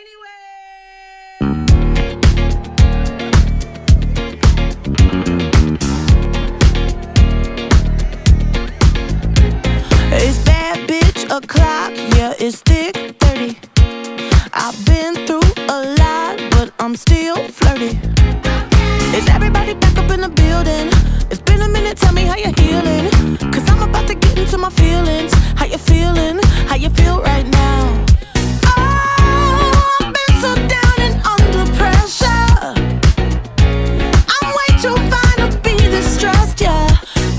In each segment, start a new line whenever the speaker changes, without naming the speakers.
It's bad bitch o'clock, yeah, it's thick 30. I've been through a lot, but I'm still flirty. Is everybody back up in the building? It's been a minute, tell me how you're healing. Cause I'm about to get into my feelings. How you feeling? How you feel right now? Oh, I've been so down and under pressure. I'm way too fine to be distressed, yeah.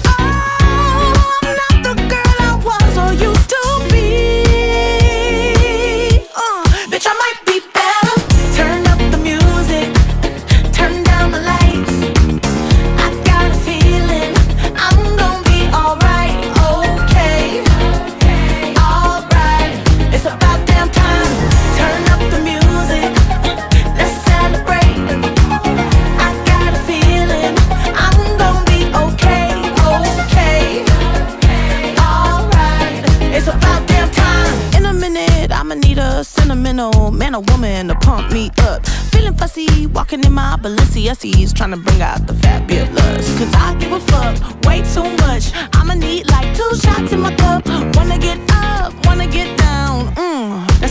Sentimental man or woman to pump me up. Feeling fussy, walking in my Balenciennes, trying to bring out the fabulous. Cause I give a fuck way too much. I'ma need like 2 shots in my cup. Wanna get up, wanna get down. That